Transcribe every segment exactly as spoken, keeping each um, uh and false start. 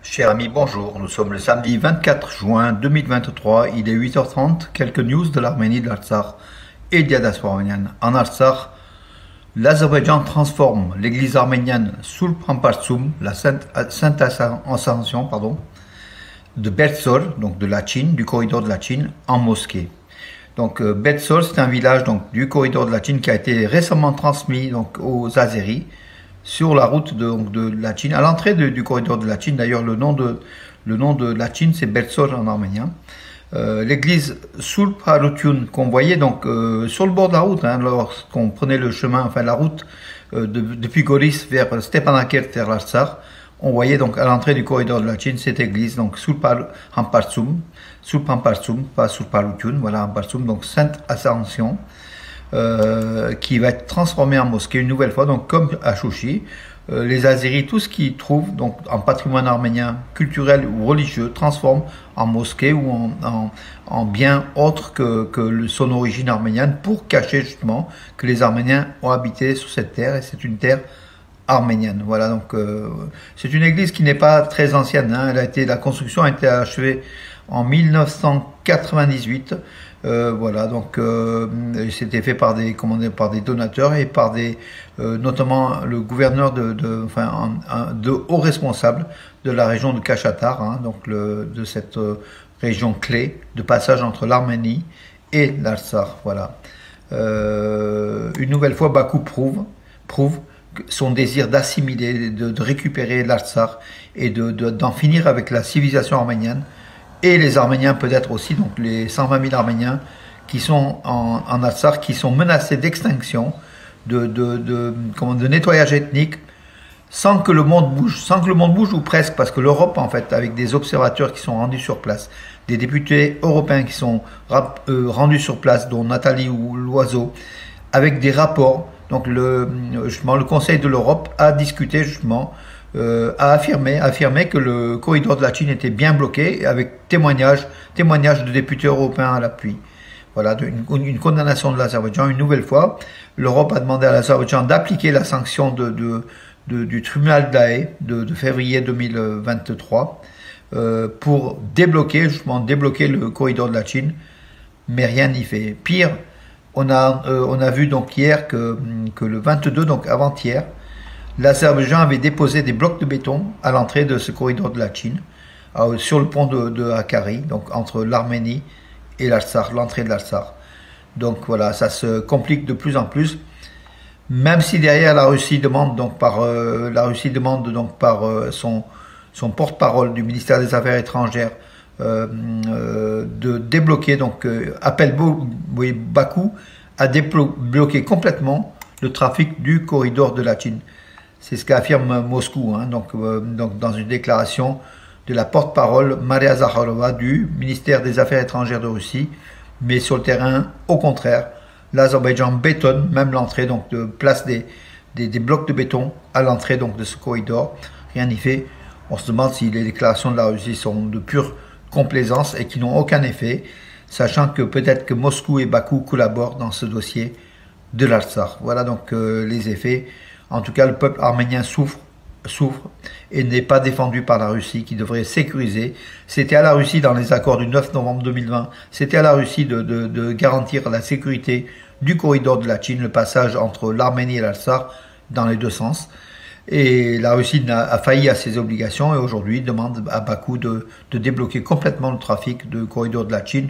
Chers amis, bonjour. Nous sommes le samedi vingt-quatre juin deux mille vingt-trois. Il est huit heures trente. Quelques news de l'Arménie, de l'Artsakh et de la diaspora arménienne. En Artsakh, l'Azerbaïdjan transforme l'église arménienne Sulpan-Parsum, la Sainte, Sainte Ascension, pardon, de Bertsol, donc de la Chine, du corridor de la Chine, en mosquée. Donc euh, Bertsol, c'est un village donc, du corridor de la Chine qui a été récemment transmis donc, aux Azéris sur la route de, donc, de la Chine, à l'entrée du corridor de la Chine. D'ailleurs, le nom de le nom de la Chine, c'est Bertsol en arménien. Euh, L'église Sulpan-Parsum qu'on voyait donc euh, sur le bord de la route, hein, lorsqu'on prenait le chemin, enfin la route euh, de, depuis Goris vers Stepanakert vers l'Artsakh, on voyait donc à l'entrée du corridor de la Chine cette église, donc Sulpan-Parsum, Sulpan-Parsum, pas Sulpan-Parsum, voilà, Parsum, donc Sainte Ascension, euh, qui va être transformée en mosquée une nouvelle fois, donc comme à Chouchi. Euh, les Azéris, tout ce qu'ils trouvent donc en patrimoine arménien, culturel ou religieux, transforment en mosquée ou en, en, en bien autre que, que son origine arménienne, pour cacher justement que les Arméniens ont habité sur cette terre, et c'est une terre arménienne. Voilà, donc euh, c'est une église qui n'est pas très ancienne, hein. Elle a été, la construction a été achevée en mille neuf cent quatre-vingt-dix-huit. Euh, voilà, donc euh, c'était fait par des, comment dire, par des donateurs et par des, euh, notamment le gouverneur de, de enfin, un, un, de hauts responsables de la région de Kachatar, hein, donc le, de cette euh, région clé de passage entre l'Arménie et l'Artsakh. Voilà. Euh, une nouvelle fois, Bakou prouve, prouve son désir d'assimiler, de, de récupérer l'Artsakh et de, de, d'en finir avec la civilisation arménienne. Et les Arméniens peut-être aussi, donc les cent vingt mille Arméniens qui sont en, en Artsakh, qui sont menacés d'extinction, de, de, de, comment, de nettoyage ethnique, sans que le monde bouge, sans que le monde bouge, ou presque, parce que l'Europe, en fait, avec des observateurs qui sont rendus sur place, des députés européens qui sont euh, rendus sur place, dont Nathalie ou Loiseau, avec des rapports, donc le, justement, le Conseil de l'Europe a discuté justement, Euh, a affirmé, affirmé que le corridor de la Chine était bien bloqué, avec témoignage, témoignage de députés européens à l'appui. Voilà, de, une, une condamnation de l'Azerbaïdjan. Une nouvelle fois, l'Europe a demandé à l'Azerbaïdjan d'appliquer la sanction de, de, de, du tribunal d'Haye de, de février deux mille vingt-trois euh, pour débloquer, justement, débloquer le corridor de la Chine, mais rien n'y fait. Pire, on a, euh, on a vu donc hier que, que le vingt-deux, donc avant-hier, l'Azerbaïdjan avait déposé des blocs de béton à l'entrée de ce corridor de la Chine, euh, sur le pont de, de Hakkari, donc entre l'Arménie et l'Artsakh, l'entrée de l'Artsakh. Donc voilà, ça se complique de plus en plus, même si derrière la Russie demande donc par euh, la Russie demande donc par euh, son son porte-parole du ministère des Affaires étrangères euh, euh, de débloquer, donc euh, appelle oui, Bakou à débloquer complètement le trafic du corridor de la Chine. C'est ce qu'affirme Moscou, hein, donc, euh, donc dans une déclaration de la porte-parole Maria Zakharova du ministère des Affaires étrangères de Russie. Mais sur le terrain, au contraire, l'Azerbaïdjan bétonne même l'entrée, donc de place des, des, des blocs de béton à l'entrée donc de ce corridor. Rien n'y fait. On se demande si les déclarations de la Russie sont de pure complaisance et qui n'ont aucun effet, sachant que peut-être que Moscou et Bakou collaborent dans ce dossier de l'Artsakh. Voilà donc euh, les effets. En tout cas, le peuple arménien souffre, souffre et n'est pas défendu par la Russie, qui devrait sécuriser. C'était à la Russie, dans les accords du neuf novembre deux mille vingt, c'était à la Russie de, de, de garantir la sécurité du corridor de la Chine, le passage entre l'Arménie et l'Artsakh, dans les deux sens. Et la Russie a, a failli à ses obligations et aujourd'hui demande à Bakou de, de débloquer complètement le trafic du corridor de la Chine.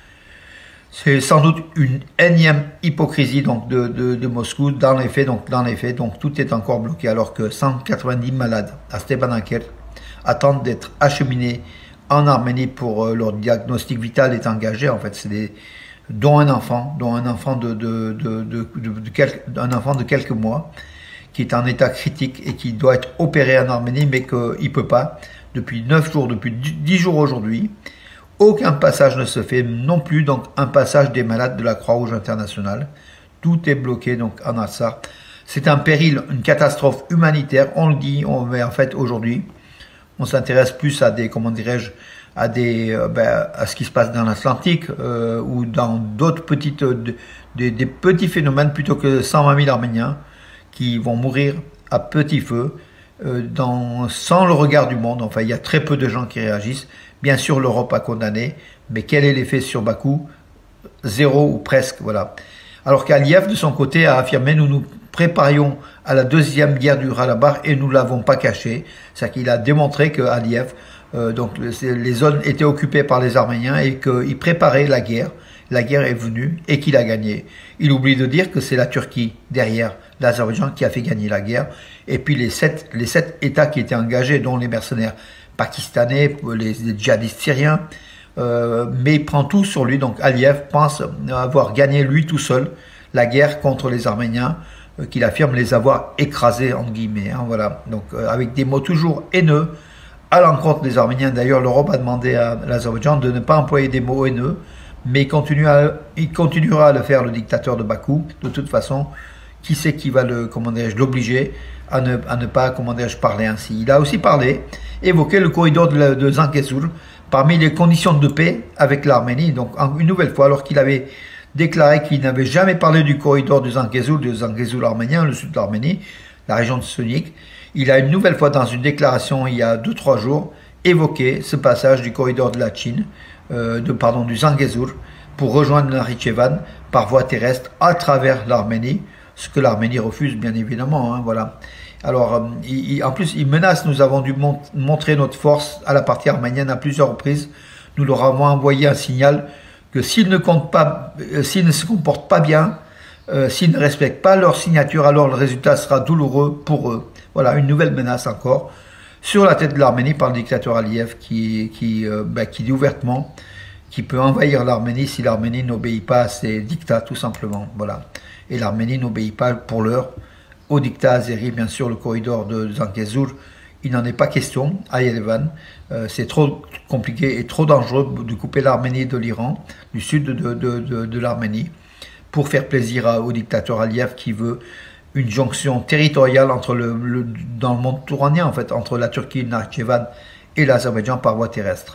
C'est sans doute une énième hypocrisie donc de, de, de Moscou. Dans les faits, donc dans les faits, donc tout est encore bloqué, alors que cent quatre-vingt-dix malades à Stepanakert attendent d'être acheminés en Arménie pour euh, leur diagnostic vital est engagé. En fait, c'est des, dont un enfant, dont un enfant de, de, de, de, de, de quelques, un enfant de quelques mois qui est en état critique et qui doit être opéré en Arménie, mais qu'il ne peut pas depuis neuf jours, depuis dix jours aujourd'hui. Aucun passage ne se fait, non plus donc un passage des malades de la Croix-Rouge internationale. Tout est bloqué donc en Artsakh. C'est un péril, une catastrophe humanitaire. On le dit, on, mais en fait aujourd'hui, on s'intéresse plus à des, comment dirais-je, à des, euh, ben, à ce qui se passe dans l'Atlantique euh, ou dans d'autres petites, euh, des, des petits phénomènes plutôt que cent vingt mille Arméniens qui vont mourir à petit feu euh, dans, sans le regard du monde. Enfin, il y a très peu de gens qui réagissent. Bien sûr, l'Europe a condamné, mais quel est l'effet sur Bakou? Zéro ou presque, voilà. Alors qu'Aliyev, de son côté, a affirmé: nous nous préparions à la deuxième guerre du Karabakh et nous ne l'avons pas caché. C'est-à-dire qu'il a démontré que Aliyev, euh, donc les zones étaient occupées par les Arméniens et qu'il préparait la guerre. La guerre est venue et qu'il a gagné. Il oublie de dire que c'est la Turquie derrière l'Azerbaïdjan qui a fait gagner la guerre. Et puis les sept, les sept États qui étaient engagés, dont les mercenaires pakistanais, les, les djihadistes syriens, euh, mais il prend tout sur lui. Donc Aliyev pense avoir gagné lui tout seul la guerre contre les Arméniens, euh, qu'il affirme les avoir écrasés en guillemets. Hein, voilà. Donc euh, avec des mots toujours haineux à l'encontre des Arméniens. D'ailleurs, l'Europe a demandé à l'Azerbaïdjan de ne pas employer des mots haineux, mais il, continue à, il continuera à le faire, le dictateur de Bakou. De toute façon, qui c'est qui va le, comment dirais-je, l'obliger à ne, à ne pas, comment dirais-je, parler ainsi. Il a aussi parlé, évoqué le corridor de, de Zangezur parmi les conditions de paix avec l'Arménie. Donc, une nouvelle fois, alors qu'il avait déclaré qu'il n'avait jamais parlé du corridor de Zangezur, de Zangezur arménien, le sud de l'Arménie, la région de Sonik, il a une nouvelle fois, dans une déclaration il y a deux trois jours, évoqué ce passage du corridor de la Chine, Euh, de, pardon, du Zangezur pour rejoindre Nakhichevan par voie terrestre à travers l'Arménie, ce que l'Arménie refuse bien évidemment. Hein, voilà. Alors, euh, il, il, en plus, il menace, nous avons dû mont montrer notre force à la partie arménienne à plusieurs reprises. Nous leur avons envoyé un signal que s'ils ne comptent pas, euh, s'ils ne se comportent pas bien, euh, s'ils ne respectent pas leur signature, alors le résultat sera douloureux pour eux. Voilà, une nouvelle menace encore sur la tête de l'Arménie par le dictateur Aliyev qui, qui, euh, bah, qui dit ouvertement qu'il peut envahir l'Arménie si l'Arménie n'obéit pas à ses dictats, tout simplement. Voilà. Et l'Arménie n'obéit pas pour l'heure au dictat azéri, bien sûr, le corridor de Zangezur. Il n'en est pas question à Yerevan. Euh, c'est trop compliqué et trop dangereux de couper l'Arménie de l'Iran, du sud de, de, de, de l'Arménie, pour faire plaisir à, au dictateur Aliyev qui veut une jonction territoriale entre le, le, dans le monde touranien, en fait, entre la Turquie, le Nakhichevan et l'Azerbaïdjan par voie terrestre.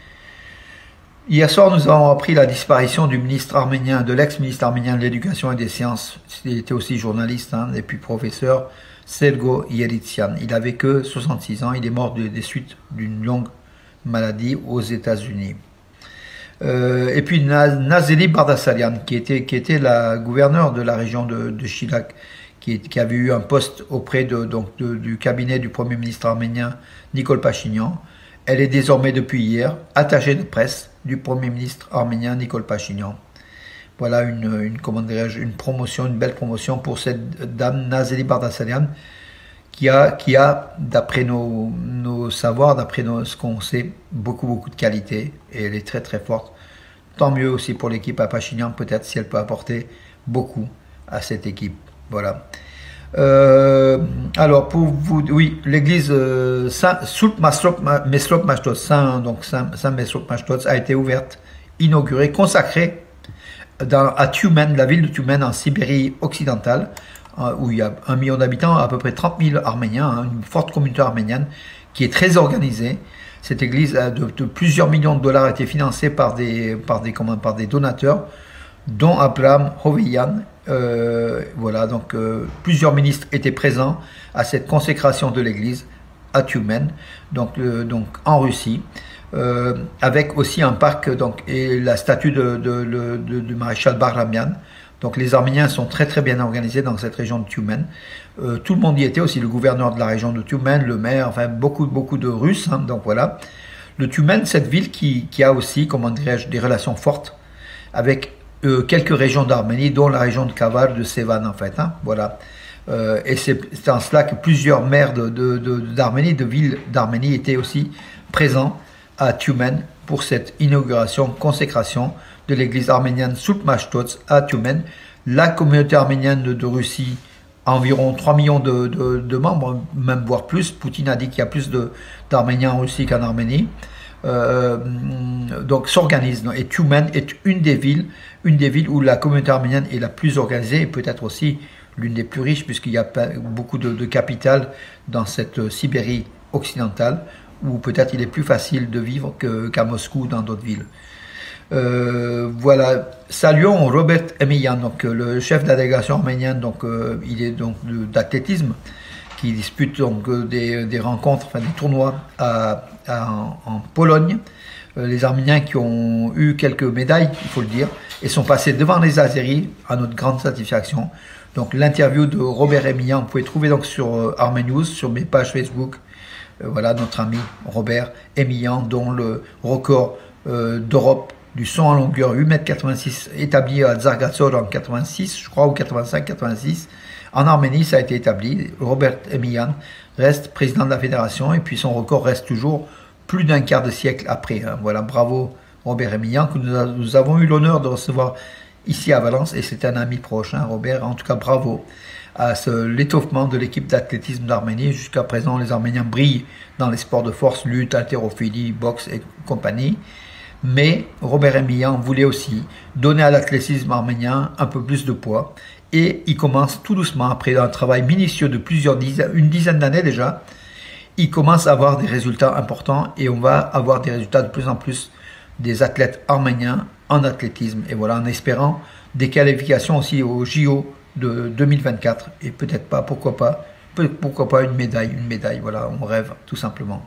Hier soir, nous avons appris la disparition du ministre arménien, de l'ex-ministre arménien de l'Éducation et des Sciences, il était aussi journaliste, hein, et puis professeur, Sergo Yeritzian. Il avait que soixante-six ans, il est mort de, des suites d'une longue maladie aux États-Unis. Euh, et puis Nazeli Bardasarian, qui était, qui était la gouverneure de la région de, de Chilak, qui, qui avait eu un poste auprès de, donc de, du cabinet du Premier ministre arménien Nikol Pachinian. Elle est désormais depuis hier attachée de presse du Premier ministre arménien Nikol Pachinian. Voilà une, une, comment dirais-je, une promotion, une belle promotion pour cette dame Nazeli Bardasarian qui a, qui a d'après nos, nos savoirs, d'après ce qu'on sait, beaucoup beaucoup de qualité et elle est très très forte. Tant mieux aussi pour l'équipe à Pachinian, peut-être si elle peut apporter beaucoup à cette équipe. Voilà. Euh, alors pour vous, oui, l'église euh, Saint Mesrop Mashtots, Saint donc Saint, Saint Mesrop Mashtots a été ouverte, inaugurée, consacrée dans, à Tyumen, la ville de Tyumen en Sibérie occidentale, euh, où il y a un million d'habitants, à peu près trente mille Arméniens, hein, une forte communauté arménienne qui est très organisée. Cette église de, de plusieurs millions de dollars a été financée par des, par des, comment, par des donateurs, dont Abraham Hoveyan. Euh, voilà, donc euh, plusieurs ministres étaient présents à cette consécration de l'église à Tyumen, donc, euh, donc en Russie, euh, avec aussi un parc donc, et la statue de, de, de, de, de maréchal Bagramian. Donc les Arméniens sont très très bien organisés dans cette région de Tyumen. Euh, tout le monde y était, aussi le gouverneur de la région de Tyumen, le maire, enfin beaucoup beaucoup de Russes. Hein, donc voilà, le Tyumen, cette ville qui, qui a aussi, comment dirais-je, des relations fortes avec Euh, quelques régions d'Arménie, dont la région de Kavar, de Sevan en fait. Hein, voilà. Euh, et c'est en cela que plusieurs maires d'Arménie, de, de, de, de villes d'Arménie, étaient aussi présents à Tyumen pour cette inauguration, consécration de l'église arménienne Soup Mashtots à Tyumen. La communauté arménienne de, de Russie, environ trois millions de, de, de membres, même voire plus. Poutine a dit qu'il y a plus d'Arméniens en Russie qu'en Arménie. Euh, donc s'organise, et Tyumen est une des villes une des villes où la communauté arménienne est la plus organisée et peut-être aussi l'une des plus riches, puisqu'il y a beaucoup de, de capitales dans cette Sibérie occidentale où peut-être il est plus facile de vivre qu'à Moscou, dans d'autres villes. Euh, voilà, saluons Robert Emilian, donc le chef de la délégation arménienne, donc euh, il est donc d'athlétisme, qui disputent donc des, des rencontres, enfin des tournois à, à, en, en Pologne. Euh, les Arméniens qui ont eu quelques médailles, il faut le dire, et sont passés devant les Azéris à notre grande satisfaction. Donc l'interview de Robert Emilian, vous pouvez trouver donc sur euh, Armé News, sur mes pages Facebook. Euh, voilà notre ami Robert Emilian, dont le record euh, d'Europe du saut en longueur huit mètres quatre-vingt-six établi à Zargatsor en quatre-vingt-six, je crois, ou quatre-vingt-cinq quatre-vingt-six. En Arménie, ça a été établi. Robert Emilian reste président de la fédération et puis son record reste toujours plus d'un quart de siècle après. Hein. Voilà, bravo Robert Emilian, que nous, a, nous avons eu l'honneur de recevoir ici à Valence, et c'est un ami proche, hein, Robert. En tout cas, bravo à l'étoffement de l'équipe d'athlétisme d'Arménie. Jusqu'à présent, les Arméniens brillent dans les sports de force, lutte, haltérophilie, boxe et compagnie. Mais Robert Emilian voulait aussi donner à l'athlétisme arménien un peu plus de poids. Et il commence tout doucement, après un travail minutieux de plusieurs dizaines, une dizaine d'années déjà, il commence à avoir des résultats importants et on va avoir des résultats de plus en plus des athlètes arméniens en athlétisme. Et voilà, en espérant des qualifications aussi au J O de deux mille vingt-quatre et peut-être pas, pourquoi pas, pourquoi pas une médaille, une médaille, voilà, on rêve tout simplement.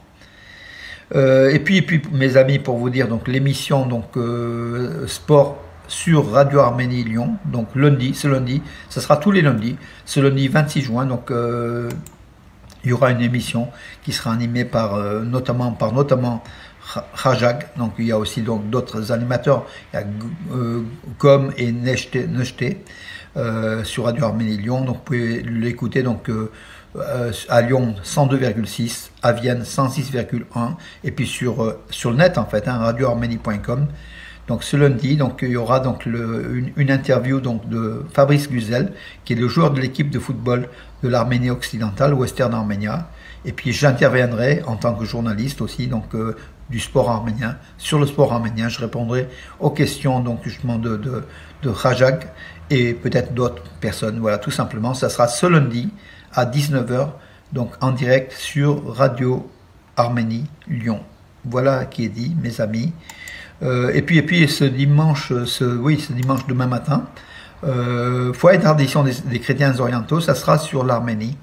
Euh, et puis, et puis, mes amis, pour vous dire, donc l'émission donc euh, sport sur Radio Arménie Lyon, donc lundi, ce lundi, ce sera tous les lundis, ce lundi vingt-six juin, donc euh, il y aura une émission qui sera animée par euh, notamment par notamment Rajag, donc il y a aussi donc d'autres animateurs, il y a euh, Gom et Nechté euh, sur Radio Arménie Lyon, donc vous pouvez l'écouter donc euh, euh, à Lyon cent deux virgule six, à Vienne cent six virgule un, et puis sur euh, sur le net en fait, hein, radio arménie point com. Donc ce lundi, donc il y aura donc le, une, une interview donc de Fabrice Guzel, qui est le joueur de l'équipe de football de l'Arménie occidentale, Western Armenia. Et puis j'interviendrai en tant que journaliste aussi donc euh, du sport arménien, sur le sport arménien. Je répondrai aux questions donc justement de de, de Rajag et peut-être d'autres personnes. Voilà, tout simplement, ça sera ce lundi à dix-neuf heures, donc en direct sur Radio Arménie Lyon. Voilà qui est dit, mes amis. Euh, et puis et puis ce dimanche, ce oui, ce dimanche demain matin, euh, foyer de tradition des, des chrétiens orientaux, ça sera sur l'Arménie,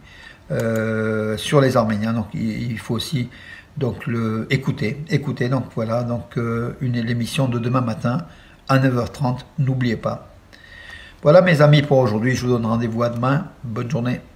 euh, sur les Arméniens. Donc il, il faut aussi donc le écouter, écouter. Donc voilà, donc euh, une l'émission de demain matin à neuf heures trente. N'oubliez pas. Voilà mes amis pour aujourd'hui. Je vous donne rendez-vous à demain. Bonne journée.